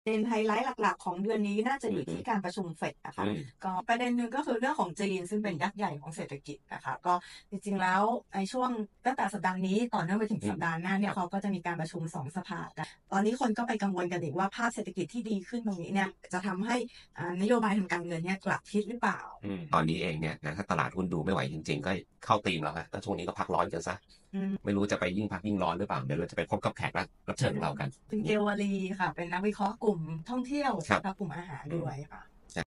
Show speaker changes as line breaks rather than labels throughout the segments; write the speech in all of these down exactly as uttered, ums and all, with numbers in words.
เด่นไฮไลท์หลักๆของเดือนนี้น่าจะอยู่ที่การประชุมเฟดนะคะก็ประเด็นหนึ่งก็คือเรื่องของจีนซึ่งเป็นยักษ์ใหญ่ของเศรษฐกิจนะคะก็จริงๆแล้วในช่วงตั้งแต่สัปดาห์นี้ต่อเนื่องไปถึงสัปดาห์หน้าเนี่ยเขาก็จะมีการประชุมสองสภากันตอนนี้คนก็ไปกังวลกันอีกว่าภาพเศรษฐกิจที่ดีขึ้นตรงนี้เนี่ยจะทำให้นโยบายทางการเงินเนี่ยกลับทิศหรือเปล่า
ตอนนี้เองเนี่ยนะถ้าตลาดหุ้นดูไม่ไหวจริงๆก็เข้าธีมแล้วฮะแล้วช่วงนี้ก็พักร้อนกันซะไม่รู้จะไปยิ่งพักยิ่งร้อนหรือเปล่าเดี๋ยวเราจะไปพบกับแขกรับเชิญเรากัน
เป็นเกวลีค่ะเป็นนักวิเคราะห์กลุ่มท่องเที่ยวและกลุ่มอาหารด้วยค่ะ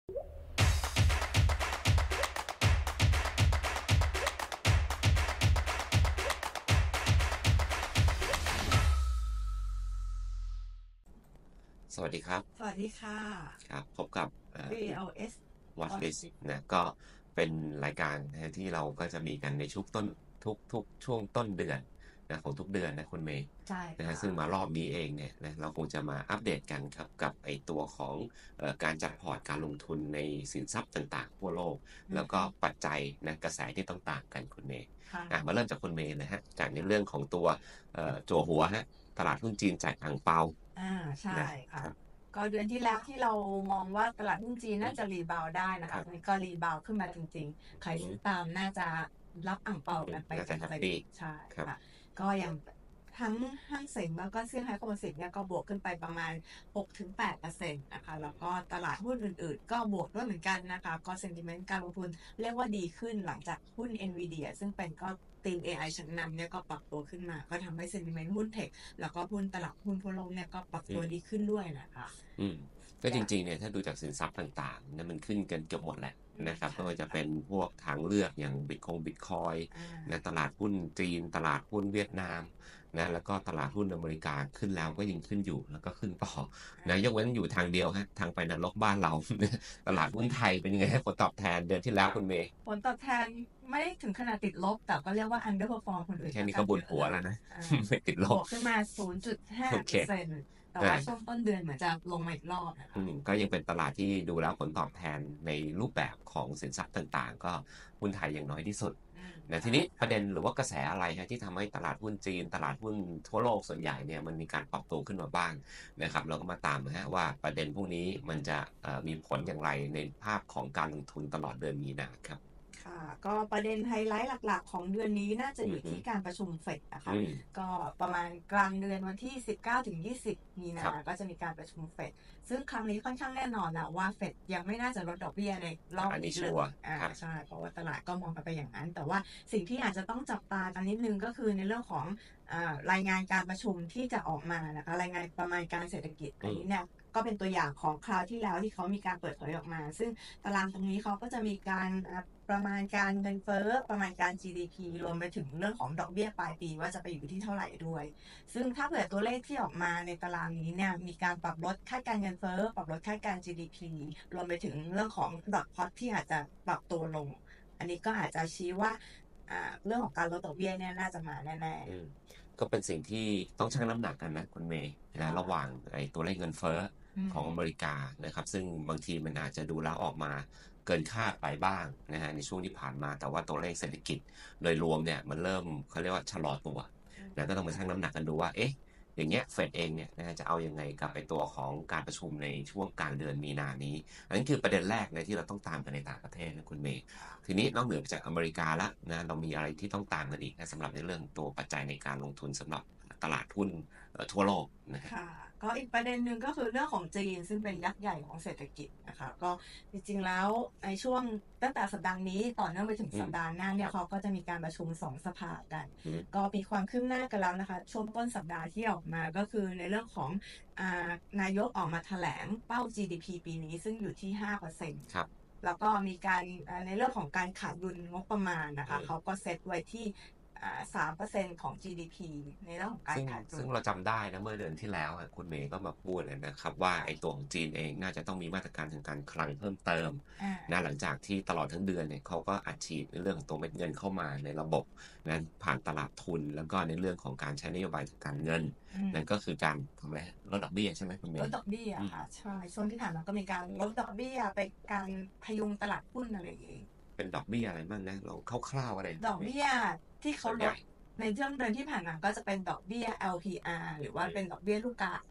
สวัสดีครับ
สวัสดีค่ะ
ครับพบกับ
วี แอล เอส
Watch List นะก็เป็นรายการนะที่เราก็จะมีกันในช่วงต้นทุกทุกช่วงต้นเดือนนะของทุกเดือนนะคุณเมย์
ใช่
นะฮะซึ่งมารอบนี้เองเนี่ยนะเราคงจะมาอัปเดตกันครับกับไอตัวของเอ่อการจัดพอร์ตการลงทุนในสินทรัพย์ต่างๆทั่วโลกแล้วก็ปัจจัยนะกระแสที่ต้องต่างกันคุณเมย์อ่ะมาเริ่มจากคุณเมย์เลยฮะจากในเรื่องของตัวเอ่อจั่วหัวฮะตลาดหุ้นจีนจ่ายอ่างเปา
อ่าใช่ค่ะก็เดือนที่แล้วที่เรามองว่าตลาดหุ้นจีนน่าจะรีบาวได้นะคะตอนนี้ก็รีบาวขึ้นมาจริงๆใครซื้อตามน่าจะรับอ่างเปากันไป
เต็ม
ๆใช่ค่ะก็อย่างทั้งห้างเส็งแล้วก็เซี่ยงไฮ้คอมโพสิตเนี่ยก็บวกขึ้นไปประมาณ หกถึงแปดเปอร์เซ็นต์ นะคะแล้วก็ตลาดหุ้นอื่นๆก็บวกด้วยเหมือนกันนะคะก็เซนติเมนต์การลงทุนเรียกว่าดีขึ้นหลังจากหุ้น Nvidia ซึ่งเป็นก็ทีม เอ ไอ ชั้นนำเนี่ยก็ปรับตัวขึ้นมาก็ทำให้เซนติเมนต์หุ้นเทคแล้วก็หุ้นตลาดหุ้นทั่วโลกเนี่ยก็ปรับตัวดีขึ้นด้วยนะคะ
อืมก็จริงๆเนี่ยถ้าดูจากสินทรัพย์ต่างๆเนี่ยมันขึ้นกันเกือบหมดแหละนะครับไม่ว่าจะเป็นพวกทางเลือกอย่างบิตคงบิตคอยนะตลาดหุ้นจีนตลาดหุ้นเวียดนามนะแล้วก็ตลาดหุ้นอเมริกาขึ้นแล้วก็ยังขึ้นอยู่แล้วก็ขึ้นต่อนะยกเว้นอยู่ทางเดียวฮะทางไปนรกบ้านเราตลาดหุ้นไทยเป็นยังไงให้ผลตอบแทนเดือนที่แล้วคุณเมย์
ผลตอบแทนไม่ถึงขนาดติดลบแต่ก็เรียกว่า underperform คนอื่น
แค่นี้ก็บุญหัวแล้วนะไม่ติดล
บขึ้นมา ศูนย์จุดห้าเปอร์เซ็นต์ แต่ว่าช่วงต้นเดือนเหมือนจะลงมาอีกรอบนะคะ
ก็ยังเป็นตลาดที่ดูแล้วผลตอบแทนในรูปแบบของสินทรัพย์ต่างๆก็หุ้นไทยอย่างน้อยที่สุดนะทีนี้ประเด็นหรือว่ากระแสอะไรฮะที่ทำให้ตลาดหุ้นจีนตลาดหุ้นทั่วโลกส่วนใหญ่เนี่ยมันมีการปรับตัวขึ้นมาบ้างนะครับเราก็มาตามนะฮะว่าประเด็นพวกนี้มันจะมีผลอย่างไรในภาพของการลงทุนตลอดเดือนมีนาครับ
ค่ะก็ประเด็นไฮไลท์หลักๆของเดือนนี้น่าจะอยู่ที่การประชุมเฟดนะคะก็ประมาณกลางเดือนวันที่ สิบเก้าถึงยี่สิบ มีนาก็จะมีการประชุมเฟดซึ่งครั้งนี้ค่อนข้างแน่นอนนะว่าเฟดยังไม่น่าจะลดดอกเบี้ยในรอบ
นี้
เลยอ่าใช่เพราะว่าตลาดก็มองกันไปอย่างนั้นแต่ว่าสิ่งที่อาจจะต้องจับตากันนิดนึงก็คือในเรื่องของรายงานการประชุมที่จะออกมานะคะรายงานประมาณการเศรษฐกิจอันนี้เนี่ยก็เป็นตัวอย่างของคราวที่แล้วที่เขามีการเปิดเผยออกมาซึ่งตารางตรงนี้เขาก็จะมีการประมาณการเงินเฟ้อประมาณการ จี ดี พี รวมไปถึงเรื่องของดอกเบี้ยปลายปีว่าจะไปอยู่ที่เท่าไหร่ด้วยซึ่งถ้าเผื่อตัวเลขที่ออกมาในตารางนี้เนี่ยมีการปรับลดคาดการเงินเฟ้อปรับลดคาดการ จี ดี พี รวมไปถึงเรื่องของดอทพอตที่อาจจะปรับตัวลงอันนี้ก็อาจจะชี้ว่าเรื่องของการลดดอกเบี้ยเนี่ยน่าจะมาแน่
ๆก็เป็นสิ่งที่ต้องชั่งน้ำหนักกันนะคุณเมย์นะระหว่างไอ้ตัวเลขเงินเฟ้อของอเมริกานะครับซึ่งบางทีมันอาจจะดูแล้วออกมาเกินคาดไปบ้างนะฮะในช่วงที่ผ่านมาแต่ว่าตัวเลขเศรษฐกิจโดยรวมเนี่ยมันเริ่มเขาเรียกว่าชะลอตัวนะก็ต้องมาชั่งน้ำหนักกันดูว่าเอ๊ะอย่างเงี้ยเฟดเองเนี่ยนะจะเอายังไงกับไอ้ตัวของการประชุมในช่วงกลางเดือนมีนานี้อันนี้คือประเด็นแรกเลยที่เราต้องตามกันในต่างประเทศนะคุณเมย์ทีนี้นอกเหนือจากอเมริกาละนะเรามีอะไรที่ต้องตามกันอีกนะสำหรับในเรื่องตัวปัจจัยในการลงทุนสำหรับตลาดหุ้นทั่วโลก
นะคะก็อีกประเด็นหนึ่งก็คือเรื่องของจีนซึ่งเป็นยักษ์ใหญ่ของเศรษฐกิจนะคะก็จริงๆแล้วในช่วงตั้งแต่สัปดาห์นี้ต่อเนื่องไปถึงสัปดาห์หน้าเนี่ยเขาก็จะมีการประชุมสองสภากันก็มีความคืบหน้ากันแล้วนะคะช่วงต้นสัปดาห์ที่ออกมาก็คือในเรื่องของนายกออกมาแถลงเป้า จี ดี พี ปีนี้ซึ่งอยู่ที่ ห้าเปอร์เซ็นต์
ครับ
แล้วก็มีการในเรื่องของการขาดดุลงบประมาณนะคะเขาก็เซตไว้ที่สามเปอร์เซ็นต์ของ จี ดี พี ในเรื่องของการขาดดุล
ซึ่งเราจำได้นะเมื่อเดือนที่แล้วคุณเมย์ก็มาพูดเลยนะครับว่าไอ้ตัวของจีนเองน่าจะต้องมีมาตรการทางการคลังเพิ่มเติมนะหลังจากที่ตลอดทั้งเดือนเนี่ยเขาก็อัดฉีดในเรื่องของตัวเม็ดเงินเข้ามาในระบบนั้นผ่านตลาดทุนแล้วก็ในเรื่องของการใช้นโยบายทางการเงินนั่นก็คือการทำอะไรลดดอกเบี้ยใช่ไหมคุณเมย์
ลดดอกเบี้ยค่ะใช่ช่วงที่ผ่านมาก็มีการลดดอกเบี้ยไปการพยุงตลาดหุ้นอะไรอย่างเงี้ย
เป็นดอกเบี้ยอะไรบ้างนะเราคร่าวๆอะไร
ดอกเบี้ยที่เขาลดในช่วงเดือนที่ผ่านมาก็จะเป็นดอกเบี้ย แอล พี อาร์ หรือว่าเป็นดอกเบี้ยลูกกาลูก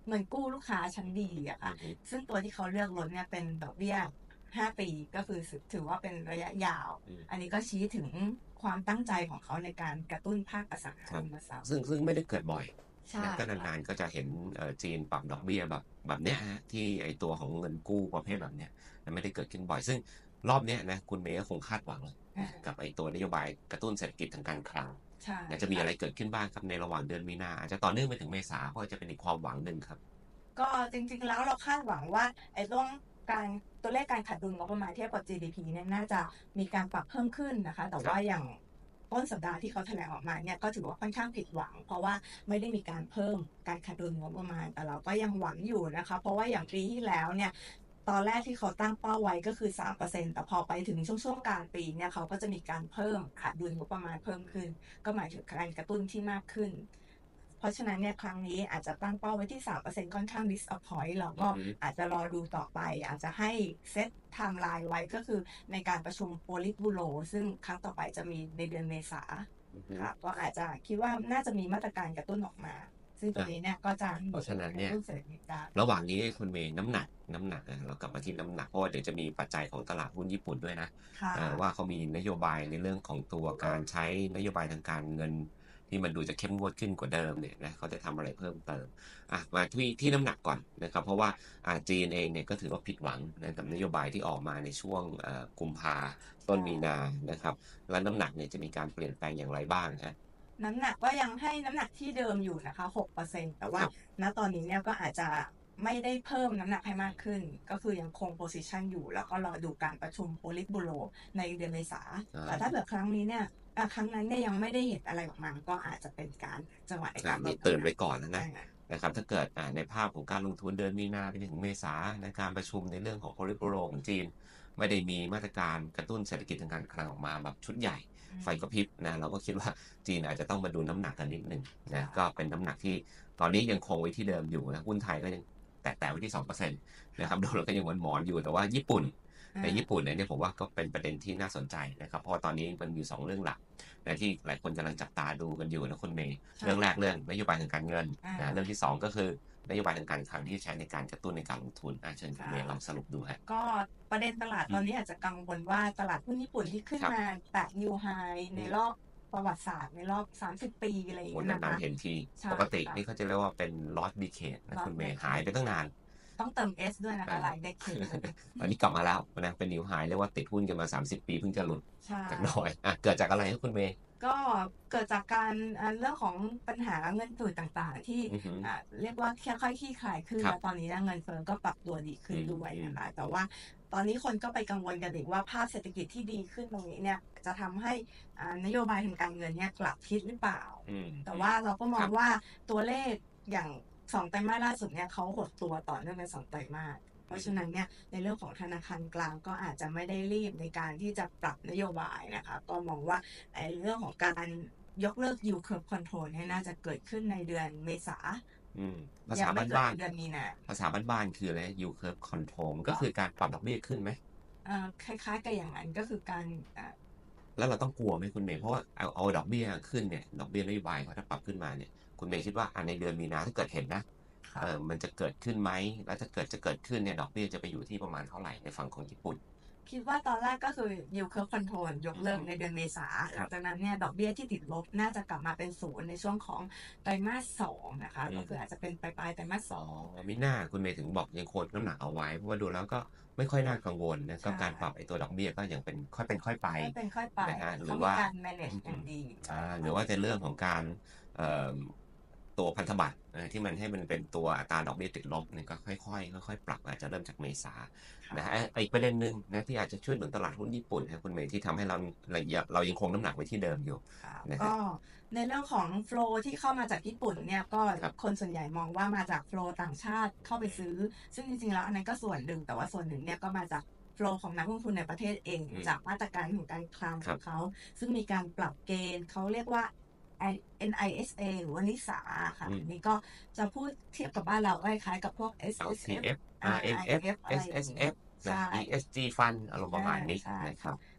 เงินกู้ลูกค้าชั้นดีอะค่ะซึ่งตัวที่เขาเลือกลดเนี่ยเป็นดอกเบี้ยห้าปีก็คือถือว่าเป็นระยะยาวอันนี้ก็ชี้ถึงความตั้งใจของเขาในการกระตุ้นภาคอสังหาริมทรัพย์
ซึ่งซึ่งไม่ได้เกิดบ่อยก็นานๆก็จะเห็นจีนปรับดอกเบี้ยแบบแบบเนี้ยฮะที่ไอตัวของเงินกู้ประเภทแบบเนี้ยมันไม่ได้เกิดขึ้นบ่อยซึ่งรอบเนี้ยนะคุณเมย์ก็คงคาดหวังเลยกับไอตัวนโยบายกระตุ้นเศรษฐกิจทางการคลังจะมีอะไรเกิดขึ้นบ้างครับในระหว่างเดือนมีนาอาจจะต่อเนื่องไปถึงเมษาเพราะจะเป็นอีกความหวังหนึ่งครับ
ก็จริงๆแล้วเราคาดหวังว่าไอ้ต้องการตัวเลขการขาดดุลงบประมาณเทียบกับ จี ดี พี เนี่ยน่าจะมีการปรับเพิ่มขึ้นนะคะแต่ว่าอย่างต้นสัปดาห์ที่เขาแถลงออกมาเนี่ยก็ถือว่าค่อนข้างผิดหวังเพราะว่าไม่ได้มีการเพิ่มการขาดดุลงบประมาณแต่เราก็ยังหวังอยู่นะคะเพราะว่าอย่างปีที่แล้วเนี่ยตอนแรกที่เขาตั้งเป้าไว้ก็คือ สามเปอร์เซ็นต์ แต่พอไปถึงช่วงช่วงกลางปีเนี่ยเขาก็จะมีการเพิ่มขาดดุลงบประมาณเพิ่มขึ้นก็หมายถึงการกระตุ้นที่มากขึ้นเพราะฉะนั้นเนี่ยครั้งนี้อาจจะตั้งเป้าไว้ที่ สามเปอร์เซ็นต์ ค่อนข้าง disappoint เราก็อาจจะรอดูต่อไปอาจจะให้เซตไทม์ไลน์ไว้ก็คือในการประชุมโพลิตบูโรซึ่งครั้งต่อไปจะมีในเดือนเมษาค่ะก็อาจจะคิดว่าน่าจะมีมาตรการกระตุ้นออกมาซึ่งตัวนี้เนี่ยก็จะ
เพราะฉะนั้นเนี่ยระหว่างนี้คุณเมย์น้ำหนักน้ำหนักเรากลับมาที่น้ำหนักเพราะว่าเดี๋ยวจะมีปัจจัยของตลาดหุ้นญี่ปุ่นด้วยนะว่าเขามีนโยบายในเรื่องของตัวการใช้นโยบายทางการเงินที่มันดูจะเข้มงวดขึ้นกว่าเดิมเนี่ยนะเขาจะทำอะไรเพิ่มเติมอ่ะมาที่ที่น้ำหนักก่อนนะครับเพราะว่าอ่าจีนเองเนี่ยก็ถือว่าผิดหวังนะกับนโยบายที่ออกมาในช่วงกุมภาต้นมีนานะครับและน้ำหนักเนี่ยจะมีการเปลี่ยนแปลงอย่างไรบ้างฮะ
น้ำหนักก็ยังให้น้ำหนักที่เดิมอยู่นะคะ หกเปอร์เซ็นต์ แต่ว่าณตอนนี้เนี่ยก็อาจจะไม่ได้เพิ่มน้ำหนักให้มากขึ้นก็คือยังคงโพซิชันอยู่แล้วก็รอดูการประชุมโพลิตบูโรในเดือนเมษาแต่ถ้าเกิดครั้งนี้เนี่ยครั้งนั้นเนี่ยยังไม่ได้เห็นอะไรออกมาก็อาจจะเป็นการจังหวะในการ
ตื่นไว้ก่อนนะนะครับถ้าเกิดในภาพของการลงทุนเดือนมีนาไปถึงเมษาในการประชุมในเรื่องของโพลิตบูโรของจีนไม่ได้มีมาตรการกระตุ้นเศรษฐกิจทางการคลังออกมาแบบชุดใหญ่ไฟกระพริบนะเราก็คิดว่าจีนอาจจะต้องมาดูน้ำหนักกันนิดนึงนะก็เป็นน้ำหนักที่ตอนนี้ยังคงไว้ที่เดิมอยู่นะหุ้นไทยก็ยังแตะๆไว้ที่ สองเปอร์เซ็นต์ นะครับโดลลาร์ก็ยังหมอนๆอยู่แต่ว่าญี่ปุ่นในญี่ปุ่นเนี่ยผมว่าก็เป็นประเด็นที่น่าสนใจนะครับเพราะตอนนี้มันมีสองเรื่องหลักนะที่หลายคนกำลังจับตาดูกันอยู่นะคุณเมย์เรื่องแรกเรื่องนโยบายทางการเงินนะเรื่องที่สองก็คือนโยบายทางการคลังที่ใช้ในการกระตุ้นในการลงทุนอ่ะเชิญคุณเมย์ลองสรุปดูฮะ
ก็ประเด็นตลาดตอนนี้อาจจะกังวลว่าตลาดหุ้นญี่ปุ่นที่ขึ้นมาแตะนิวไฮในรอบประวัติศาสตร์ในรอบสามสิบปีอะไรอย่างเงี้ย
นะคะเห็นทีปกตินี่เขาจะเรียกว่าเป็น lost decade นะคุณเมย์หายไปตั้งนาน
ต้องเติม S ด้วยนะคะหลายเด็กเ
ตอนนี้กลับมาแล้วนะเป็นนิวไฮเรียกว่าติดหุ้นกันมาสามสิบปีเพิ่งจะหลุดจากน้อยอ่ะเกิดจากอะไรครับคุณเมย์
ก็เกิดจากการเรื่องของปัญหาเงินตุ๋ยต่างๆที่เรียกว่าค่อยๆคลี่คลายขึ้นแล้วตอนนี้เงินเฟ้อก็ปรับตัวดีขึ้นด้วยนะคะแต่ว่าตอนนี้คนก็ไปกังวลกันอีกว่าภาพเศรษฐกิจที่ดีขึ้นตรงนี้เนี่ยจะทำให้นโยบายทางการเงินเนี่ยกลับทิศหรือเปล่าแต่ว่าเราก็มองว่าตัวเลขอย่างสองไตรมาสล่าสุดเนี่ยเขาหดตัวต่อเนื่องเป็นสองไตรมาสเพราะฉะนั้นเนี่ยในเรื่องของธนาคารกลางก็อาจจะไม่ได้รีบในการที่จะปรับนโยบายนะคะก็มองว่าไอ้เรื่องของการยกเลิก yield curve control เนี่ยน่าจะเกิดขึ้นในเดือนเมษา
ภาษาบ้านๆภาษาบ้านๆคืออะไร yield curve control ก็คือการปรับดอกเบี้ยขึ้นไหม
คล้ายๆกับอย่างนั้นก็คือการ
แล้วเราต้องกลัวไหมคุณเมย์เพราะว่าเอาเอาดอกเบี้ยขึ้นเนี่ยดอกเบี้ยนโยบายเขาถ้าปรับขึ้นมาเนี่ยคุณเมย์คิดว่าในเดือนมีนาถ้าเกิดเห็นนะเออมันจะเกิดขึ้นไหมแล้วถ้าเกิดจะเกิดขึ้นเนี่ยดอกเบี้ยจะไปอยู่ที่ประมาณเท่าไหร่ในฝั่งของญี่ปุ่น
คิดว่าตอนแรกก็คือ yield curve control ยกเลิกในเดือนเมษาหลังจากนั้นเนี่ยดอกเบี้ยที่ติดลบน่าจะกลับมาเป็นศูนย์ในช่วงของไตรมาสสองนะคะก็คืออาจจะเป็นปลายๆไตรมาสสอง
มิน่าคุณเมย์ถึงบอกยังโคนน้ำหนักเอาไว้เพราะว่าดูแล้วก็ไม่ค่อยน่ากังวลนะก็การปรับไอ้ตัวดอกเบี้ยก็ยังเป็นค่อยเป็นค่อยไป
เป็นค่อยไป
นะฮะ
หรือว่าการ manage อย่างดี
อ่าหรือว่าในเรื่องของการตัวพันธบัตรที่มันให้มันเป็นตัวอัตราดอกเบี้ยติดลบเนี่ยก็ค่อยๆค่อยๆปรับอาจจะเริ่มจากเมษานะฮะอีกประเด็นหนึ่งนะที่อาจจะช่วยหนุนตลาดหุ้นญี่ปุ่นนะคุณเมย์ที่ทำให้เราเรายังคงน้ำหนักไว้ที่เดิมอยู่
ก็ในเรื่องของโฟลที่เข้ามาจากญี่ปุ่นเนี่ยก็คนส่วนใหญ่มองว่ามาจากโฟลต่างชาติเข้าไปซื้อซึ่งจริงๆแล้วอันนั้นก็ส่วนหนึ่งแต่ว่าส่วนหนึ่งเนี่ยก็มาจากโฟลของนักลงทุนในประเทศเองจากมาตรการของการคลังของเขาซึ่งมีการปรับเกณฑ์เขาเรียกว่าเอ็น ไอ เอส เอ หรือว่านิสาค่ะนี่ก็จะพูดเทียบกับบ้านเราคล้ายๆกับพวก เอส เอส เอฟ
อาร์ เอ็ม เอฟ เอส เอส เอฟ อี เอส จี Fund อารมณ์ประมาณนี้นะครับ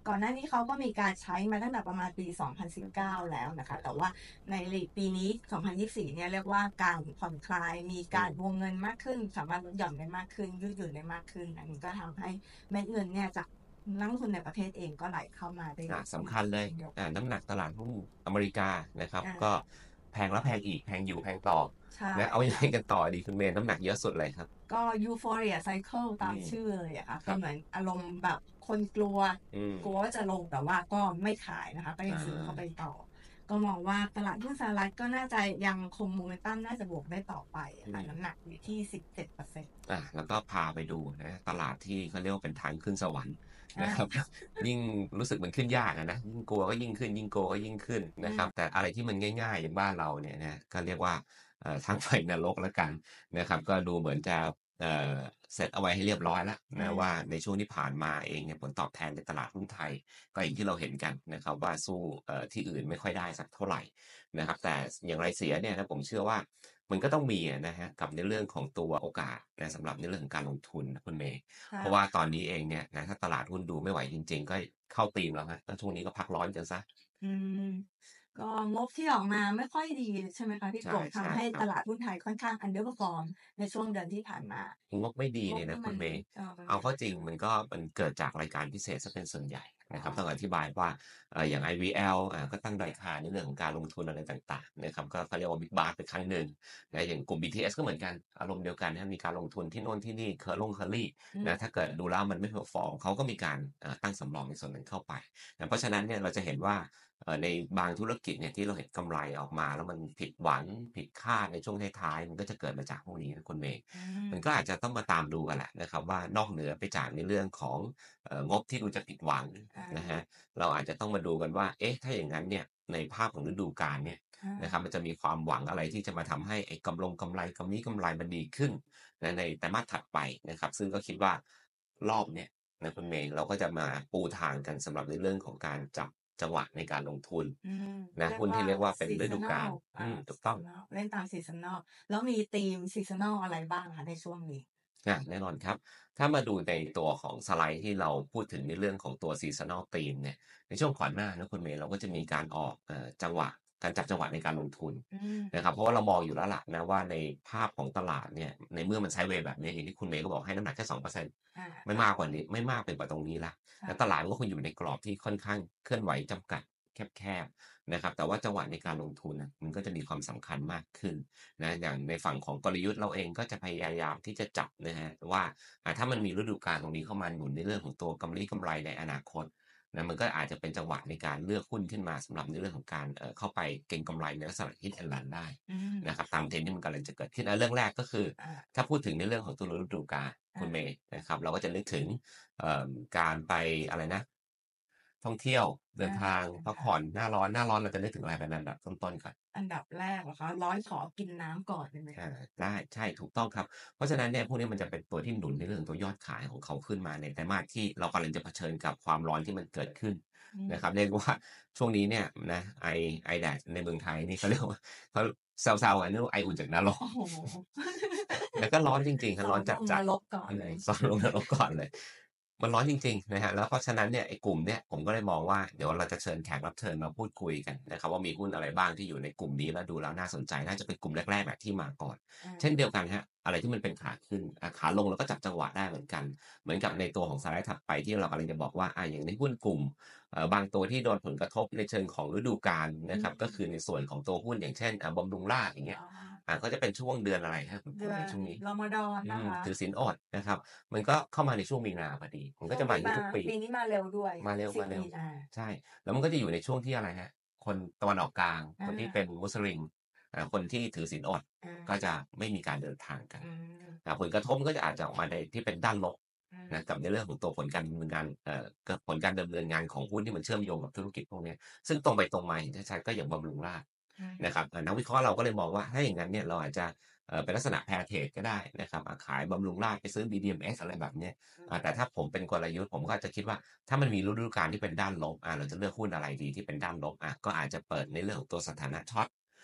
ก่อนหน้านี้เขาก็มีการใช้มาตั้งแต่ประมาณปี สองพันสิบเก้า แล้วนะคะแต่ว่าในปีนี้ สองพันยี่สิบสี่ เนี่ยเรียกว่าการผ่อนคลายมีการวงเงินมากขึ้นสามารถลดหย่อนได้มากขึ้นยืดหยุ่นได้มากขึ้นอันนี้ก็ทำให้เม็ดเงินเนี่ยจากนักลงทุนในประเทศเองก็ไหลเข้ามาได้
อ่าสำคัญเลยอ่าน้ำหนักตลาดหุ้นอเมริกานะครับ
อ่า
ก็แพงแล้วแพงอีกแพงอยู่แพงต่อ
ใช่
นะเอายังไงกันต่อดีคุณเมย์น้ำหนักเยอะสุดเลยครับ
ก็ยูโฟเรียไซเคิลตาม
อืม
ชื่อเลยอะค่ะ
ครั
ก็
บ
เหมือนอารมณ์แบบคนกลัว
อืม
กลัวว่าจะลงแต่ว่าก็ไม่ขายนะคะ ก็ยังซื้อเข้าไปต่อ ก็มองว่าตลาดหุ้นสหรัฐก็น่าจะยังคงโมเมนตัมน่าจะบวกได้ต่อไปอะค่ะ
อืม
น้ำหนักอยู่ที่ สิบเจ็ดเปอร์เซ็นต์
อ่ะแล้วก็พาไปดูนะตลาดที่เขาเรียกว่าเป็นทางขึ้นสวรรค์นะครับ ยิ่งรู้สึกมันขึ้นยากอะนะยิ่งกลัวก็ยิ่งขึ้นยิ่งกลัวก็ยิ่งขึ้นนะครับ แต่อะไรที่มันง่ายๆอย่างบ้านเราเนี่ยนะก็เรียกว่าเอ่อทางไฟนรกแล้วกันนะครับ ก็ดูเหมือนจะเอ่อเสร็จเอาไว้ให้เรียบร้อยแล้ว
อื
นะ
ม
ว่าในช่วงที่ผ่านมาเองเนี่ยผลตอบแทนในตลาดหุ้นไทย ก็อย่างที่เราเห็นกันนะครับว่าสู้เอ่อที่อื่นไม่ค่อยได้สักเท่าไหร่นะครับ แต่อย่างไรเสียเนี่ยนะผมเชื่อว่ามันก็ต้องมีอะนะฮะกับในเรื่องของตัวโอกาสนะสำหรับในเรื่องของการลงทุนนะคุณเมย์
ค่ะ
เพราะว่าตอนนี้เองเนี่ยนะถ้าตลาดหุ้นดูไม่ไหวจริง ๆ ก็เข้าธีมแล้วฮะแล้วช่วงนี้ก็พักร้อนกันซะ
อืม ก็งบที่ออกมาไม่ค่อยดีใช่ไหมคะพี่
ใช่
กบ
ใช่
ทำให้
ครั
ต
บ
ลาดหุ้นไทยค่อนข้าง underperform ในช่วงเดือนที่ผ่านมา
งบไม่ดี
งบ
เนี่ยนะ
ที่
คุ
มัน
ณเมย์
เอ่อ มัน
เอาเข้าจริงมันก็มันเกิดจากรายการพิเศษเสียเป็นส่วนใหญ่นะครับ ต้องอธิบายว่าเอ่ออย่าง ไอ วี แอล อ่าก็ตั้งราคาในเรื่องของการลงทุนอะไรต่าง ๆ นะครับ ก็เขาเรียกว่า Big Bath ไปครั้งหนึ่งนะอย่างกลุ่ม บี ที เอส ก็เหมือนกันอารมณ์เดียวกันนะมีการลงทุนที่โน่นที่นี่เคอรงเคอรี่
อืม
นะถ้าเกิดดูแล้วมันไม่ perform เขาก็มีการเอ่อตั้งสำรองในส่วนนั้นเข้าไปนะเพราะฉะนั้นเนี่ยเราจะเห็นว่าเอ่อในบางธุรกิจเนี่ยที่เราเห็นกำไรออกมาแล้วมันผิดหวังผิดคาดในช่วงท้ายๆมันก็จะเกิดมาจากพวกนี้นะคุณเมย์
อื
มัน
ม
ก็อาจจะต้องมาตามดูกันแหละนะครับว่านอกเหนือไปจากในเรื่องของเอ่องบที่ดูจะผิดหวัง
อา
นะฮะเราอาจจะต้องมาดูกันว่าเอ๊ะถ้าอย่างงั้นเนี่ยในภาพของฤดูกาลเนี่ย
อา
นะครับมันจะมีความหวังอะไรที่จะมาทำให้ไอ้กำลงกำไรกำนี้กำไรมันดีขึ้นนะในไตรมาสถัดไปนะครับซึ่งก็คิดว่ารอบเนี้ยนะคุณเมย์เราก็จะมาปูทางกันสำหรับในเรื่องของการจับจังหวะในการลงทุน
อืม
นะ
เรียก
หุ้น
ว่า
ที่เรียกว่าเป็นฤดูกาล
seasonal
อื
อ่า
มถูกต้อง
seasonal เล่นตาม seasonal แล้วมีธีม seasonal อะไรบ้างคะในช่วงนี้?
อาแน่นอนครับ ถ้ามาดูในตัวของสไลด์ที่เราพูดถึงในเรื่องของตัว seasonal theme เนี่ยในช่วงก่อนหน้านะคุณเมย์เราก็จะมีการออกเอ่อจังหวะการจับจังหวะในการลงทุน
อืม
นะครับเพราะว่าเรามองอยู่แล้วล่ะนะว่าในภาพของตลาดเนี่ยในเมื่อมัน sideways แบบนี้อย่างที่คุณเมย์ก็บอกให้น้ำหนักแค่ สองเปอร์เซ็นต์
อา
ไม่มากกว่านี้ไม่มากไปกว่าตรงนี้แล้ว
ใช่
แล้วตลาดมันก็คงอยู่ในกรอบที่ค่อนข้างเคลื่อนไหวจำกัดแคบๆนะครับแต่ว่าจังหวะในการลงทุนน่ะมันก็จะมีความสำคัญมากขึ้นนะอย่างในฝั่งของกลยุทธ์เราเองก็จะพยายามที่จะจับนะครับว่าอ่าถ้ามันมีฤดูกาลตรงนี้เข้ามาหนุนในเรื่องของตัวกำลี้กำไรในอนาคตนะมันก็อาจจะเป็นจังหวะในการเลือกหุ้นขึ้นมาสำหรับในเรื่องของการเอ่อเข้าไปเก็งกำไรในลักษณะ Hit and Run ได้
อืม
นะครับตาม Trend ที่มันกำลังจะเกิดขึ้นอ่าเรื่องแรกก็คือ
อา
ถ้าพูดถึงในเรื่องของตัวฤดูกาลคุณ
อา
เมย์นะครับเราก็จะนึกถึงเอ่อการไปอะไรนะท่องเที่ยวเดิน
อา
ทาง
เดิน
พัก
ทา
ผ่อง นหน้าร้อนหน้าร้อนเราจะนึกถึงอะไรเป็นอันดับต้นๆก่อน?
อันดับแรกเหรอคะ ร้อนขอกินน้ำก่อนได้ไหม
อา
คะ?
ได้ใช่ถูกต้องครับ เพราะฉะนั้นเนี่ยพวกนี้มันจะเป็นตัวที่หนุนในเรื่องของตัวยอดขายของเขาขึ้นมาในไตรมาสที่เรากำลังจะเผชิญกับความร้อนที่มันเกิดขึ้น
อืม
นะครับเรียกว่าช่วงนี้เนี่ยนะไอไอแดดในเมืองไทยนี่เขาเรียกว่าเขาแซวๆกันเรียกว่าไออุ่นจากนรก
โอ้โฮ
แต่ก็ร้อนจริง ๆ ครับ
ส
ร้อนจ
ลงนั
ด
รกก่อ
ๆ
นเลย
สอนลงนรกก่อนเลย มันร้อนจริง ๆ นะครับแล้วเพราะฉะนั้นเนี่ยไอ้กลุ่มเนี่ยผมก็เลยมองว่าเดี๋ยวเราจะเชิญแขกรับเชิญมาพูดคุยกันนะครับว่ามีหุ้นอะไรบ้างที่อยู่ในกลุ่มนี้แล้วดูแล้วน่าสนใจน่าจะเป็นกลุ่มแรกๆแหละที่มาก่อน
อา
เช่นเดียวกันครับอะไรที่มันเป็นขาขึ้นอ่าขาลงเราก็จับจังหวะได้เหมือนกัน เหมือนกับในตัวของสไลด์ถัดไปที่เรากำลังจะบอกว่าอ่าอย่างในหุ้นกลุ่มเอ่อบางตัวที่โดนผลกระทบในเชิงของฤดูกาลนะครับ
อืม
ก็คือในส่วนของตัวหุ้นอย่างเช่นอ่าบำรุงราษฎร์อย่างเงี้ย
อ๋อ
อ่าก็จะเป็นช่วงเดือนอะไรครับคุณ
เดือ
ใน
น
ช่วงนี้
รอมฎอน
อื
นะ
ม
คะ
ถือศีลอดนะครับมันก็เข้ามาในช่วงมีนาพอดีมันก็จะมาอย่างงี้ทุกปี
ปีนี้มาเร็วด้วย
มาเร็ว
สิบ
มาเร็ว
มีนา
ใช่แล้วมันก็จะอยู่ในช่วงที่อะไรครับคนตะวันออกกลาง
อา
คนที่เป็นมุสลิมอ่าคนที่ถือศีลอด
อา
ก็จะไม่มีการเดินทางกัน
อืม
อ่าผลกระทบมันก็จะอาจจะออกมาในที่เป็นด้านลบ
อืม
นะกับในเรื่องของตัวผลการดำเนินงานเอ่อกับผลการดำเนินงานของหุ้นที่มันเชื่อมโยงกับธุรกิจพวกเนี้ยซึ่งตรงไปตรงมาเห็นชัดๆก็อย่างบำรุงราษฎร์
อืม
นะครับอ่านักวิเคราะห์เราก็เลยมองว่าถ้าอย่างงั้นเนี่ยเราอาจจะเอ่อเป็นลักษณะ Pair Trade ก็ได้นะครับอ่าขายบำรุงราษฎร์ไปซื้อ บี ดี เอ็ม เอส อะไรแบบเนี้ย
อืม
อ่าแต่ถ้าผมเป็นกลยุทธ์ผมก็อาจจะคิดว่าถ้ามันมีฤดูกาลที่เป็นด้านลบอ่าเราจะเลือกหุ้นอะไรดีที่เป็นด้านลบอ่าก็อาจจะเปิดในเรื่องของตัวสถานะช็อต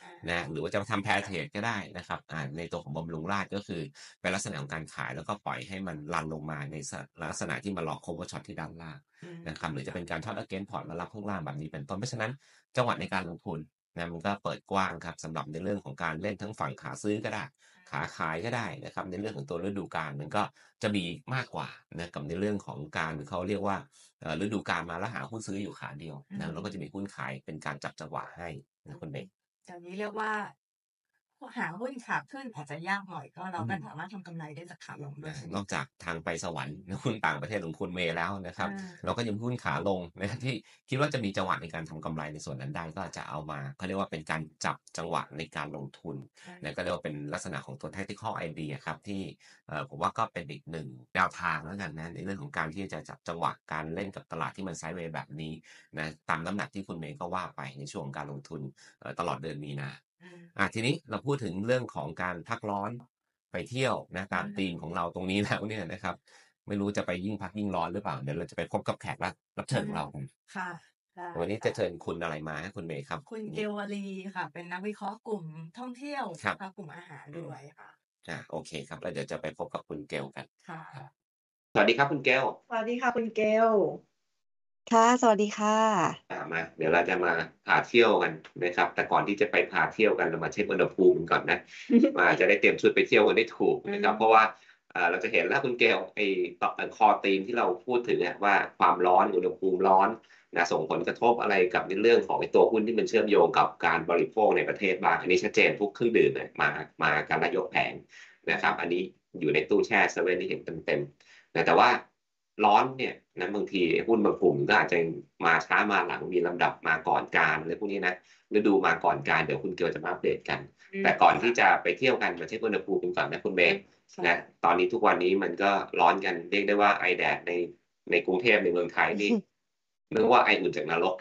อา
นะหรือว่าจะมาทำ pair trade ก็ได้นะครับอ่าในตัวของบำรุงราษฎร์ก็คือเป็นลักษณะของการขายแล้วก็ปล่อยให้มันรันลงมาในสลักษณะที่มารอ cover short ที่ด้านล่าง
อืม
นะครับหรือ
ค
จะเป็นการทอด against port แล้วรับข้างล่างแบบนี้เป็นต้นเพราะฉะนั้นจังหวะในการลงทุนนะมันก็เปิดกว้างครับสำหรับในเรื่องของการเล่นทั้งฝั่งขาซื้อก็ได้ขาขายก็ได้นะครับในเรื่องของตัวฤดูกาลมันก็จะมีมากกว่านะกับในเรื่องของการเขาเรียกว่าเอ่อฤดูกาลมาแล้วหาหุ้นซื้ออยู่ขาเดียว
อื
นะเราก็จะ
ม
มีหุ้นขายเป็นการจับจังหวะให้
อื
นะคุณ
ม
เบน
อย่างนี้เรียกว่า พ หาหุ้นขาขึ้นอาจจะยากหน่อย ก็เราก็
อืม
สามารถทำกำไรได้จากขาลงด้ว
น
ย
ะ
ใช่ไหม?
นอกจากทางไปสวรรค์ หุ้นต่างประเทศของคุณเมย์แล้วนะค
อ
รับ
า
เราก็ยังมีหุ้นขาลง นะครับ ที่คิดว่าจะมีจังหวะในการทำกำไรในส่วนนั้นได้ ก็อาจจะเอามา เขาเรียกว่าเป็นการจับจังหวะในการลงทุน
อา
นะก็เรียกว่าเป็นลักษณะของตัว tactical idea ครับที่ เอ่อ ผมว่าก็เป็นอีกหนึ่งแนวทางแล้วกันนะในเรื่องของการที่จะจับจังหวะการเล่นกับตลาดที่มัน sideways แบบนี้นะ ตามน้ำหนักที่คุณเมย์ก็ว่าไปในช่วงของการลงทุน เอ่อ ตลอดเดือนมีนา
อืม
อ่า ทีนี้เราพูดถึงเรื่องของการพักร้อนไปเที่ยวนะตาม
อา
ธีมของเราตรงนี้ แล้ว เนี่ยนะครับ ไม่รู้จะไปยิ่งพักยิ่งร้อนหรือเปล่า เดี๋ยวเราจะไปพบกับแขกรับ รับเช
อิา
ญของเรากัน
ค่ะ ได้
วันนี้
ค
จะ
่
เชิ
ะ
ญคุณอะไรมาครับคุณเมย์ครับ?
คุณ
วันนี้
เกลวลีค่ะ เป็นนักวิเคราะห์กลุ่มท่องเที่ยว
คร
นั
บ
ะคะ กลุ่มอาหาร
อืม
ด้วยค่ะ
อา โอเคครับ แล้วเดี๋ยวจะไปพบกับคุณเกลกัน
ค่
ครับ
ะ
สวัสดีครับคุณเกล
สวัสดีค่ะคุณเกล
ค่ะ สวัสดีค่ะ
อ่า มา เดี๋ยวเราจะมาพาเที่ยวกันนะครับ แต่ก่อนที่จะไปพาเที่ยวกัน เรามาเช็กอุณหภูมิกันก่อนนะ ว่าจะได้เตรียมชุดไปเที่ยวกันได้ถูก
อื
นะครับ เพรา
ม
ะว่า อ่า เราจะเห็นแล้วคุณเกล ไอ้ ต เอ่อ core theme ที่เราพูดถึงอะว่า ความร้อน อุณหภูมิร้อนนะ ส่งผลกระทบอะไรกับในเรื่องของไอ้ตัวหุ้นที่มันเชื่อมโยงกับการบริโภคในประเทศบ้าง อันนี้ชัดเจน พวกเครื่องดื่มเนี่ยมา มากันแล้วยกแผงนะครับ อันนี้อยู่ในตู้แช่เซเว่นที่เห็นเต็ม ๆ นะ แต่ว่าร้อนเนี่ยนะ บางทีหุ้นบางกลุ่มก็อาจจะมาช้ามาหลัง มีลำดับมาก่อนการ อะไรพวกนี้นะ ฤดูมาก่อนการ เดี๋ยวคุณเกลจะมาอัปเดตกัน
อืม
แต่ก่อน
ค
ที่
่ะ
จะไปเที่ยวกัน มาเช็กอุณหภูมิกันก่อนนะคุณเมย์
ค่
นะ
ะ
ตอนนี้ทุกวันนี้มันก็ร้อนกัน เรียกได้ว่าไอแดดใน ในกรุงเทพ ในเมืองไทยนี่ นึกว่าไออุ่นจากนรก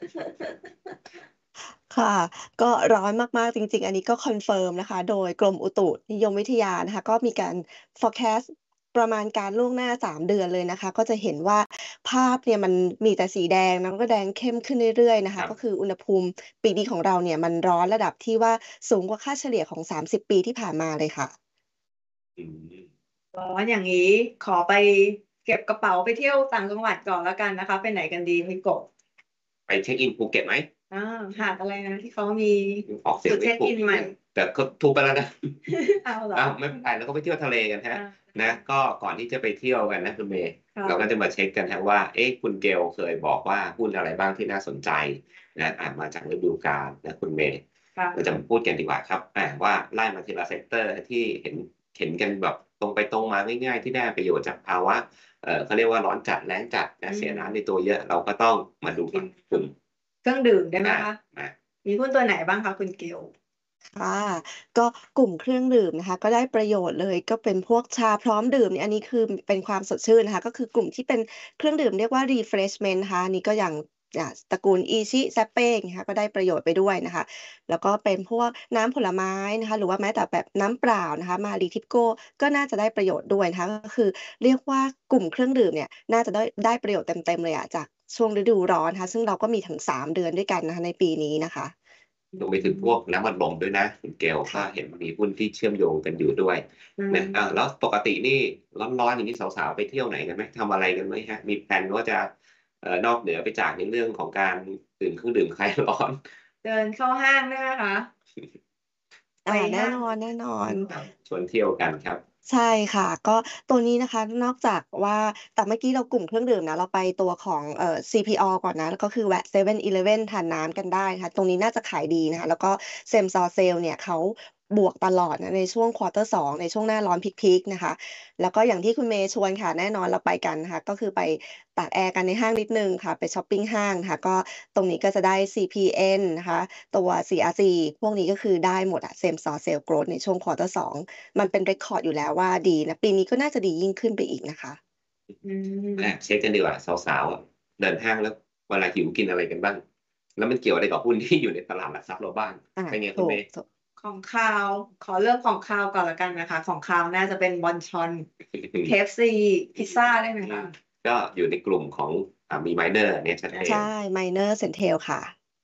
ค่ะ ก็ร้อนมาก ๆ จริง ๆ อันนี้ก็คอนเฟิร์มนะคะ โดยกรมอุตุนิยมวิทยานะคะ ก็มีการ forecast ประมาณการล่วงหน้า สาม เดือนเลยนะคะ ก็จะเห็นว่าภาพเนี่ยมันมีแต่สีแดง แล้วก็แดงเข้มขึ้นเรื่อย ๆ นะค
ครั
ะ
บ
ก็คืออุณหภูมิปีนี้ของเราเนี่ยมันร้อนระดับที่ว่าสูงกว่าค่าเฉลี่ยของ สามสิบ ปีที่ผ่านมาเลยค่ะ
อืม
ร้อนอย่างงี้ ขอไปเก็บกระเป๋าไปเที่ยวต่างจังหวัดก่อนแล้วกันนะคะ ไปไหนกันดีพี่กบ?
ไปเช็กอินภูเก็ตไหม?
อา หาดอะไรนะที่เขามี
อืม ออกเสี
จ
ยง
ุด
ไม
เช่็ก
ถูก
อินใหม่?
แต่ก็ทุบไปแล้วนะ
อ้าวเหรอ?
อ้าว ไม่เป็นไร เราก็ไปเที่ยวทะเลกันครั
อ
บ
า
นะ ก็ก่อนที่จะไปเที่ยวกันนะคุณเมย์
ค่
เราก็
ะ
จะมาเช็กกันครับว่า เอ๊ะ คุณเกลเคยบอกว่าหุ้นอะไรบ้างที่น่าสนใจนะ อ่า มาจากฤดูกาลนะคุณเมย์
ค่
เราจะ
ะ
มาพูดกันดีกว่าครับ อ่า ว่าไล่มาทีละเซกเตอร์ที่เห็น เห็นกันแบบตรงไปตรงมาง่าย ๆ ที่ได้ประโยชน์จากภาวะ เอ่อ เขาเรียกว่าร้อนจัด แล้งจัดน
อื
ะ เสียน้ำใน
ม
ตัวเยอะ เราก็ต้องมาดู
ก
กิ่
น
อนกลุ่ม
เครื่องดื่มได้ไหม
อา
คะ?
มา
มีหุ้นตัวไหนบ้างคะคุณเกล?
ค่ะ ก็กลุ่มเครื่องดื่มนะคะ ก็ได้ประโยชน์เลย ก็เป็นพวกชาพร้อมดื่มเนี่ย อันนี้คือเป็นความสดชื่นนะคะ ก็คือกลุ่มที่เป็นเครื่องดื่มเรียกว่า refreshment นะคะ อันนี้ก็อย่าง อ่า ตระกูล อีชิ ZAPPE อย่างงี้ค่ะ ก็ได้ประโยชน์ไปด้วยนะคะ แล้วก็เป็นพวกน้ำผลไม้นะคะ หรือว่าแม้แต่แบบน้ำเปล่านะคะ MARLI TIPCO ก็น่าจะได้ประโยชน์ด้วยนะคะ ก็คือเรียกว่ากลุ่มเครื่องดื่มเนี่ยน่าจะได้ ได้ประโยชน์เต็ม ๆ เลยอะจากช่วงฤดูร้อนนะคะ ซึ่งเราก็มีถึง สาม เดือนด้วยกันนะคะในปีนี้นะคะ
อื
รวมไปถึงพวก
ม
น้ำอัดลมด้วยนะคุณเกล
ค
ก่็
ะ
เห็นมีหุ้นที่เชื่อมโยงกันอยู่ด้วย
อื
นะ อ่า แล้
ม
วปกตินี่ร้อน ๆ อย่างงี้สาว ๆ ไปเที่ยวไหนกันไหม? ทำอะไรกันไหมครับ? มี แพลน ว่าจะ เอ่อ นอกเหนือไปจากในเรื่องของการดื่มเครื่องดื่ม คลายร้อน
เดินเข้าห้างด้วยนะคะ
อ
ไป
า แน่
ห้าง
นอน ๆ
ครับ ชวนเที่ยวกันครับ
ใช่ค่ะ ก็ตัวนี้นะคะ นอกจากว่า แต่เมื่อกี้เรากลุ่มเครื่องดื่มนะ เราไปตัวของ เอ่อ ซี พี ออ ก่อนนะ ก็คือแวะเซเว่นอีเลฟเว่นทานน้ำกันได้นะคะ ตรงนี้น่าจะขายดีนะคะ แล้วก็ Same-store Sale เนี่ยเขาบวกตลอดนะในช่วง ควอเตอร์ สอง ในช่วงหน้าร้อนพีก ๆ นะคะ แล้วก็อย่างที่คุณเมย์ชวนค่ะ แน่นอนเราไปกันนะคะ ก็คือไปตากแอร์กันในห้างนิดหนึ่งค่ะ ไปชอปปิงห้างนะคะ ก็ตรงนี้ก็จะได้ ซี พี เอ็น นะคะ ตัว ซี อาร์ ซี พวกนี้ก็คือได้หมดอะ Same-store Sale Growth ในช่วง ควอเตอร์ สอง มันเป็น เรคคอร์ด อยู่แล้วว่าดีนะ ปีนี้ก็น่าจะดียิ่งขึ้นไปอีกนะคะ
อื
อา
ม
เช็กกันดีกว่า สาว ๆ อะ เดินห้างแล้วเวลาหิวกินอะไรกันบ้าง? แล้วมันเกี่ยวอะไรกับหุ้น ที่ อยู่ในตลาดหลักทรัพย์เราบ้าง
อา
เป็นไง
ถ
คุณ
ู
เม
ก
ย์?
ถูก
ของคาว ขอเลือกของคาวก่อนแล้วกันนะคะ ของคาวน่าจะเป็นบอนชอน เค เอฟ ซี พิซซาได้ไหม
อื
คะ?
ม ก็อยู่ในกลุ่มของ อ่า มี Minor อันนี้ชัดเจ
ใช่
น
Minor, Centel ค่ะ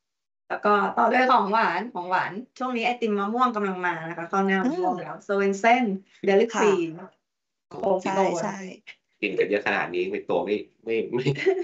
แล้วก็ต่อด้วยของหวานของหวานช่วงนี้ไอติมมะม่วงกำลังมานะคะเข้าแนว
อื
มะม่วง
ม
แล้วโซเวนเซ่นเดลิค
ค่ะ
วีนโอ้พี่
ใช่
โบ
ใช่
นะ
กินกันเยอะขนาดนี้ไม่ตัวไม่ไม่ไม่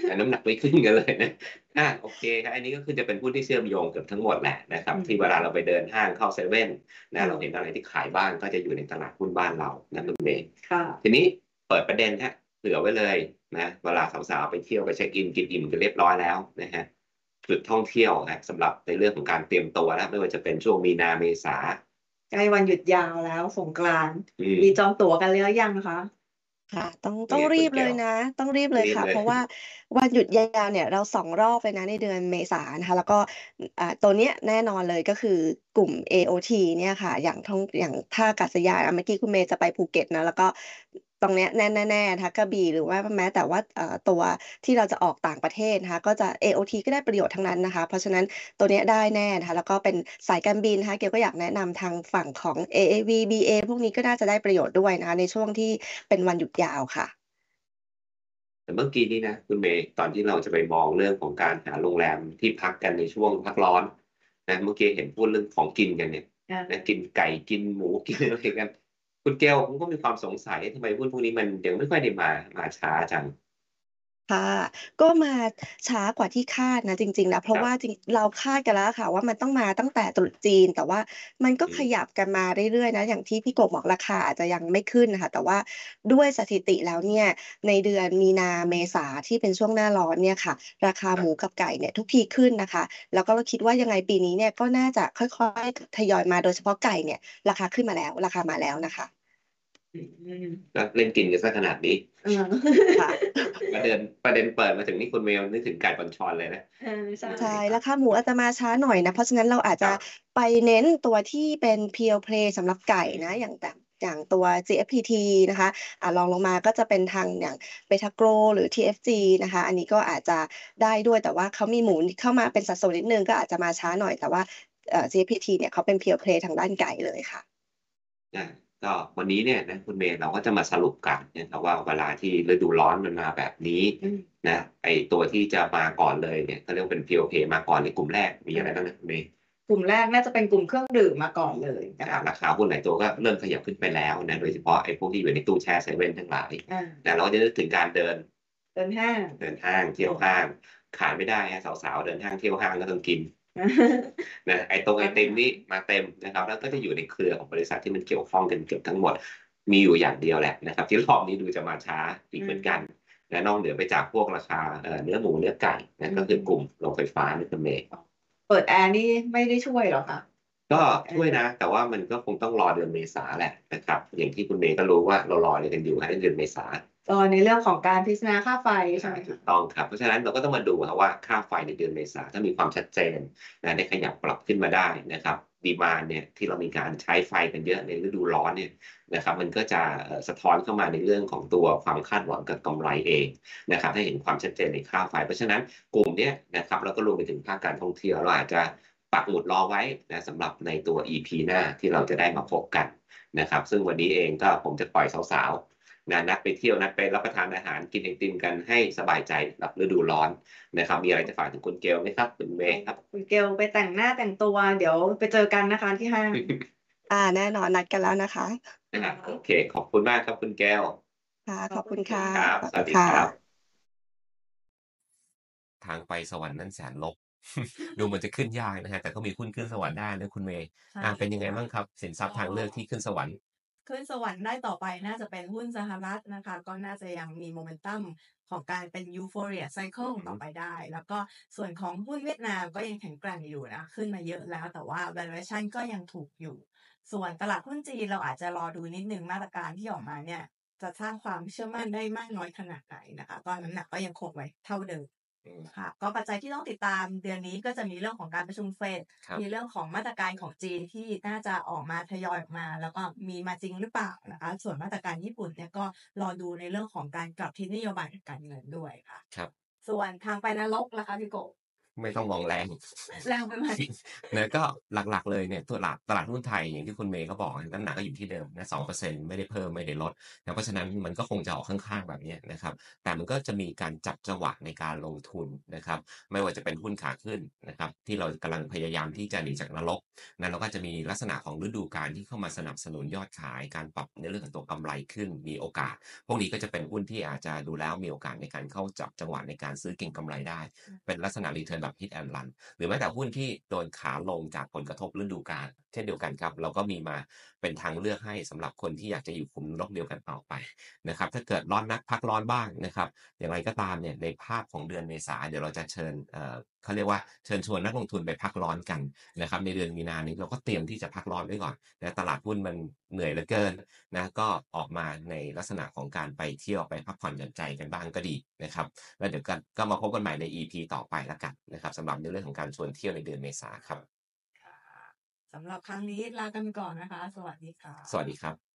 น้ำหนักไม่ขึ้นกันเลยนะอ่ะโอเคครับอันนี้ก็คือจะเป็นหุ้นที่เชื่อมโยงเกือบทั้งหมดแหละนะครับ
อืม
ที่เวลาเราไปเดินห้างเข้าเซเว่น
อื
นะ
ม
เราเห็นอะไรที่ขายบ้างก็จะอยู่ในตลาดหุ้นบ้านเรานะคุณเมย์
ค่ะ
ทีนี้เปิดประเด็นฮะเผื่อไว้เลยนะเวลาสาวๆไปเที่ยวไปเช็คอินกินอิ่มกันเรียบร้อยแล้วนะฮะจุดท่องเที่ยวนะสำหรับในเรื่องของการเตรียมตัวนะไม่ว่าจะเป็นช่วงมีนาเมษา
ใกล้วันหยุดยาวแล้วสงกรานต์
อืม
มีจองตั๋วกันหรือยังคะ
ค่ะ ต้อง
เป็
ต้
น
อง
ไง
รี
คุ
บ
ณ
เล
แก้
ยว นะ ต้องรีบเลย
รีบ
ค่ะ
เลย
เพราะว่าวันหยุดยาวเนี่ยเรา สอง รอบเลยนะในเดือนเมษายนนะคะ แล้วก็ อ่า ตัวเนี้ยแน่นอนเลยก็คือกลุ่ม เอ โอ ที เนี่ยค่ะ อย่างท่อง อย่างท่าอากาศยาน อ่า เมื่อกี้คุณเมย์จะไปภูเก็ตนะ แล้วก็ตรงเนี้ยแน่นแน่ ๆ นะคะ กระบี่ หรือว่าแม้แต่ว่า เอ่อ ตัวที่เราจะออกต่างประเทศนะคะ ก็จะ เอ โอ ที ก็ได้ประโยชน์ทั้งนั้นนะคะ เพราะฉะนั้นตัวเนี้ยได้แน่นะคะ แล้วก็เป็นสายการบินนะคะ เกียวก็อยากแนะนำทางฝั่งของ เอ เอ วี บี เอ พวกนี้ก็น่าจะได้ประโยชน์ด้วยนะคะในช่วงที่เป็นวันหยุดยาวค่ะ
แต่เมื่อกี้นี้นะคุณเมย์ตอนที่เราจะไปมองเรื่องของการหาโรงแรมที่พักกันในช่วงพักร้อนนะเมื่อกี้เห็นพูดเรื่องของกินกันเนี่ย
อ่า
นะกินไก่กินหมูกินอะไรกัน คุณแก้วผมก็มีความสงสัยทำไมหุ้นพวกนี้มันยังไม่ค่อยได้มามาช้าจัง
ค่ะ ก็มาช้ากว่าที่คาดนะจริง ๆ แล้ว เพ
ค
ราะ
รั
ว่า
บ
จริง เราคาดกันแล้วอะค่ะว่ามันต้องมาตั้งแต่ตรุษจีน แต่ว่ามันก็
อื
ข
ม
ยับกันมาเรื่อย ๆ นะ อย่างที่พี่กบบอกราคาอาจจะยังไม่ขึ้นน่ะค่ะ แต่ว่าด้วยสถิติแล้วเนี่ย ในเดือนมีนา เมษาที่เป็นช่วงหน้าร้อนเนี่ยค่ะ ราคา
คร
หั
บ
มูกับไก่เนี่ยทุกทีขึ้นนะคะ แล้วก็เราคิดว่ายังไงปีนี้เนี่ยก็น่าจะค่อย ๆ ทยอยมา โดยเฉพาะไก่เนี่ยราคาขึ้นมาแล้ว ราคามาแล้วนะคะ
อืม
แล้วเล่นกินกันเสียขนาดนี้
เออ
ค่ะ
ประเด็น ประเด็นเปิดมาถึงนี่คุณเมย์นึกถึงไก่บัญชรเลยนะ
เออ ใช่
ใช่ ราคาหมูอาจจะมาช้าหน่อยนะ เพราะฉะนั้นเราอาจ
ค
จะ
รับ
ไปเน้นตัวที่เป็น Pure Play สำหรับไก่นะ อย่างแบบ อย่างตัว จี เอฟ พี ที นะคะ อ่า รองลงมาก็จะเป็นทางอย่าง Betagro หรือ ที เอฟ จี นะคะ อันนี้ก็อาจจะได้ด้วย แต่ว่าเขามีหมูเข้ามาเป็นสัดส่วนนิดหนึ่ง ก็อาจจะมาช้าหน่อย แต่ว่า เอ่อ จี เอฟ พี ที เนี่ยเขาเป็น Pure Play ทางด้านไก่เลยค่ะ
อา ก็วันนี้เนี่ยนะคุณเมย์เราก็จะมาสรุปกันนะครับว่าเวลาที่ฤดูร้อนมันมาแบบนี้
อืม
นะไอ้ตัวที่จะมาก่อนเลยเนี่ยเขาเรียกว่าเป็น Pure Play มาก่อนในกลุ่มแรกมี
อื
อะไร
ม
บ้างนะคุณเมย์?
กลุ่มแรกน่าจะเป็นกลุ่มเครื่องดื่มมาก่อนเลยนะ
อา
คะ
ราคาหุ้นหลายตัวก็เริ่มขยับขึ้นไปแล้วนะ โดยเฉพาะไอ้พวกที่อยู่ในตู้แช่เซเว่นทั้งหลาย
อา
นะเราก็จะนึกถึงการเดิน
เดินห้าง
เดินห้าง เที่ยวห้าง ขาดไม่ได้ครับสาว ๆ เดินห้างเที่ยวห้างก็ต้องกิน นะไอตงไอติมนี่มาเต็มนะครับ แล้วก็จะอยู่ในเครือของบริษัทที่มันเกี่ยวข้องกันเกือบทั้งหมด มีอยู่อย่างเดียวแหละนะครับที่รอบนี้ดูจะมาช้าอีก
อื
เหมือนกั
ม
นนะนอกเหนือไปจากพวกราคา เอ่อ เนื้อหมูเนื้อไก่
อื
นะก็คือกลุ่ม
ม
โรงไฟฟ้านะคุณเมย์
อ๋อ เปิดแอร์นี่ไม่ได้ช่วยเหรอคะ?
ก็
เปิดแอ
ช่วย
ร์
นะ แต่ว่ามันก็คงต้องรอเดือนเมษาแหละนะครับ อย่างที่คุณเมย์ก็รู้ว่าเรารออะไรกันอยู่ครับในเดือนเมษา
รอในเรื่องของการพิจารณาค่าไฟใช่
ใช่
ไหม
ถ
คูะ?
กต้องครับ เพราะฉะนั้นเราก็ต้องมาดูครับว่าค่าไฟในเดือนเมษาถ้ามีความชัดเจนนะได้ขยับปรับขึ้นมาได้นะครับ ดีมานด์ เนี่ยที่เรามีการใช้ไฟกันเยอะในฤดูร้อนเนี่ยนะครับมันก็จะ เอ่อ สะท้อนเข้ามาในเรื่องของตัวความคาดหวังกับกำไรเองนะครับให้เห็นความชัดเจนในค่าไฟ เพราะฉะนั้นกลุ่มเนี้ยนะครับแล้วก็รวมไปถึงภาคการท่องเที่ยวเราอาจจะปักหมุดรอไว้นะสำหรับในตัว อี พี หน้าที่เราจะได้มาพบกันนะครับ ซึ่งวันนี้เองก็ผมจะปล่อยสาว ๆ นะนัดไปเที่ยวนัดไปรับประทานอาหารกินไอติมกันให้สบายใจกับฤดูร้อนนะครับ มีอะไรจะฝากถึงคุณเกลไหมครับ? คุณเมย์ครับ
คุณเกลไปแต่งหน้าแต่งตัว เดี๋ยวไปเจอกันนะคะที่ห้าง
อา แน่นอนนัดกันแล้วนะคะ
นะครับ โอเค ขอบคุณมากครับคุณแก้ว
ค่ะ
ข
ข
ข
อบคุณค่ะ
ครับ
สวัส
สวั
ดี
สดี
ค่
ครับ
ะ
ทางไปสวรรค์นั้นแสนรก ดูเหมือนจะขึ้นยากนะครับ แต่ก็มีหุ้นขึ้นสวรรค์ได้นะคุณเมย์
ใช่
อา เป็นยังไง
ค่ะ
บ้างครับสินทรัพย์ทางเลือกที่ขึ้นสวรรค์?
ขึ้นสวรรค์ได้ต่อไปน่าจะเป็นหุ้นสหรัฐนะคะ ก็น่าจะยังมี Momentum ของการเป็น Euphoria
อื
Cycle
อฮึ
ต่อไปได้ แล้วก็ส่วนของหุ้นเวียดนามก็ยังแข็งแกร่งอยู่นะ ขึ้นมาเยอะแล้ว แต่ว่า Valuation ก็ยังถูกอยู่ ส่วนตลาดหุ้นจีนเราอาจจะรอดูนิดหนึ่ง มาตรการที่ออกมาเนี่ยจะสร้างความเชื่อมั่นได้มากน้อยขนาดไหนนะคะ ก็น้ำหนักก็ยังคงไว้เท่าเดิม
อืม
ค่ะ ก็ปัจจัยที่ต้องติดตามเดือนนี้ก็จะมีเรื่องของการประชุม Fed
ครับ
มีเรื่องของมาตรการของจีนที่น่าจะออกมาทยอยออกมา แล้วก็มีมาจริงหรือเปล่านะคะ ส่วนมาตรการญี่ปุ่นเนี่ยก็รอดูในเรื่องของการกลับทิศนโยบายทางการเงินด้วยค่ะ
ครับ
ส่วนทางไปนรกล่ะคะพี่กบ?
ไม่ต้องมองแรง
แรงไปไหม
นะก็หลักๆเลยเนี่ยตัวหลักตลาดหุ้นไทยอย่างที่คุณเมย์เขาบอกน้ำหนักก็อยู่ที่เดิมนะ สองเปอร์เซ็นต์ ไม่ได้เพิ่มไม่ได้ลดนะเพราะฉะนั้นมันก็คงจะออกข้างๆแบบนี้นะครับแต่มันก็จะมีการจับจังหวะในการลงทุนนะครับไม่ว่าจะเป็นหุ้นขาขึ้นนะครับที่เรากำลังพยายามที่จะหนีจากนรกนะเราก็จะมีลักษณะของฤดูกาลที่เข้ามาสนับสนุนยอดขายการปรับในเรื่องของตัวกำไรขึ้นมีโอกาสพวกนี้ก็จะเป็นหุ้นที่อาจจะดูแล้วมีโอกาสในการเข้าจับจังหวะในการซื้อเก็งกำไรได้เป็นลักษณะ return แบบ hit and run หรือแม้แต่หุ้นที่โดนขาลงจากผลกระทบฤดูกาลเช่นเดียวกันครับเราก็มีมาเป็นทางเลือกให้สำหรับคนที่อยากจะอยู่กลุ่มนรกเดียวกันต่อไปนะครับถ้าเกิดร้อนนักพักร้อนบ้างนะครับอย่างไรก็ตามเนี่ยในภาพของเดือนเมษาเดี๋ยวเราจะเชิญเอ่อเขาเรียกว่าเชิญชวนนักลงทุนไปพักร้อนกันนะครับในเดือนมีนานี้เราก็เตรียมที่จะพักร้อนไว้ก่อนนะตลาดหุ้นมันเหนื่อยเหลือเกินนะก็ออกมาในลักษณะของการไปเที่ยวไปพักผ่อนหย่อนใจกันบ้างก็ดีนะครับแล้วเดี๋ยวกันก็มาพบกันใหม่ใน อี พี ต่อไปแล้วกันนะครับสำหรับในเรื่องของการชวนเที่ยวในเดือนเมษาครับ
ค่ะสำหรับครั้งนี้ลากันไปก่อนนะคะ สวัสดีค่ะ
สวัสดีครับ